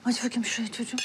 Aç bakayım şurayı çocuğum.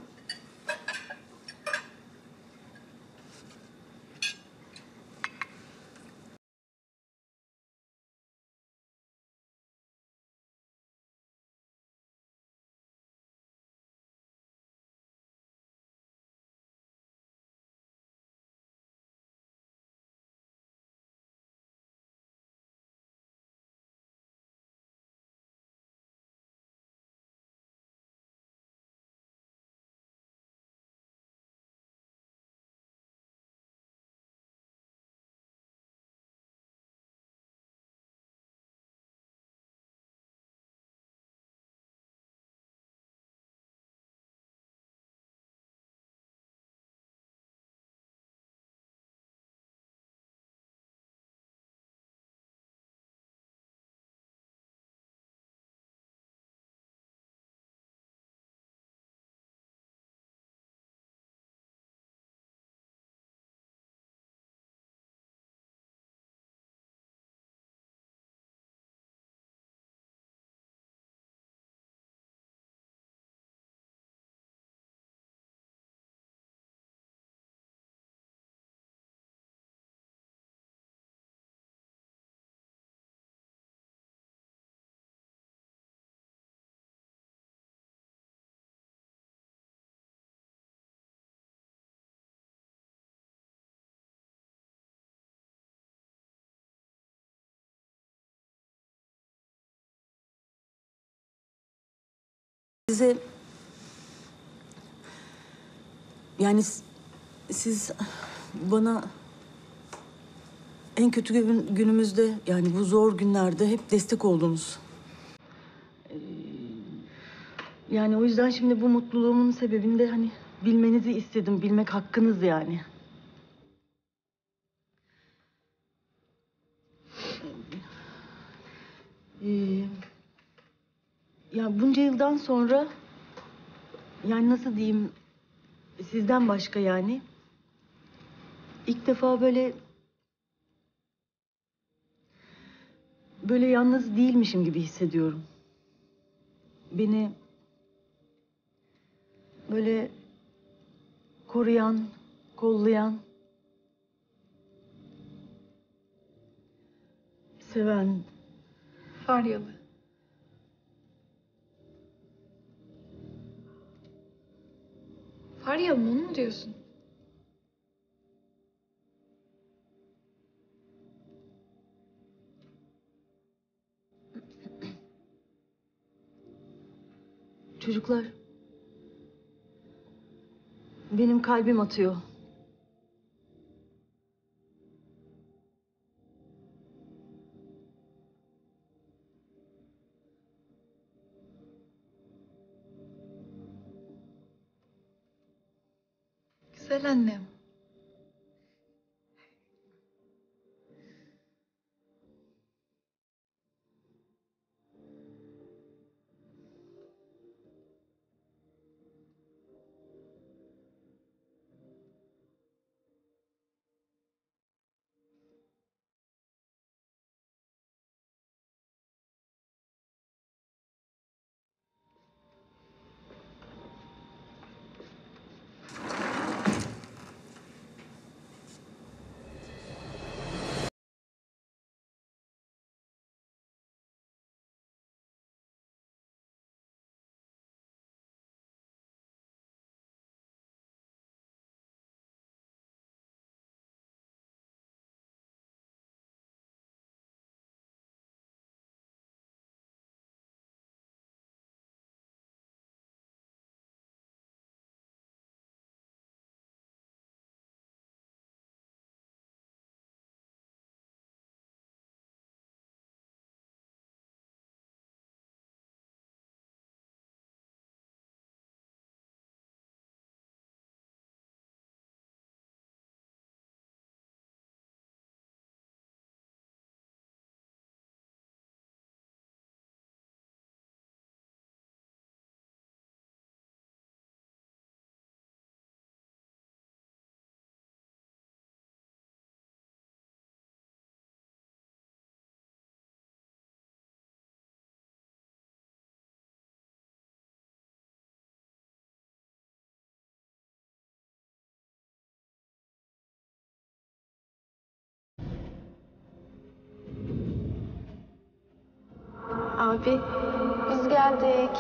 Size... Yani siz bana en kötü günümüzde, yani bu zor günlerde hep destek oldunuz. Yani o yüzden şimdi bu mutluluğumun sebebini de hani bilmenizi istedim. Bilmek hakkınız yani. Ee, Ya bunca yıldan sonra, yani nasıl diyeyim, sizden başka yani ilk defa böyle yalnız değilmişim gibi hissediyorum. Beni böyle koruyan, kollayan, seven. Faryalı. Faryalı mı, onu mu diyorsun? Çocuklar, benim kalbim atıyor. Güzel annem. Abi, biz geldik.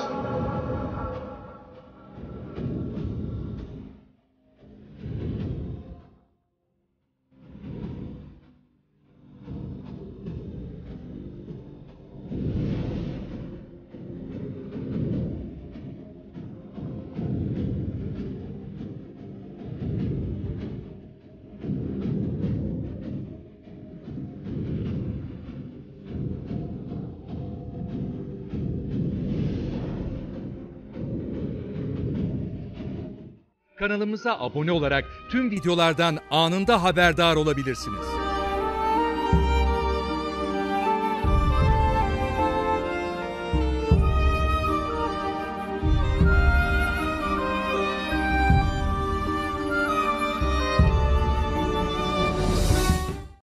Kanalımıza abone olarak tüm videolardan anında haberdar olabilirsiniz.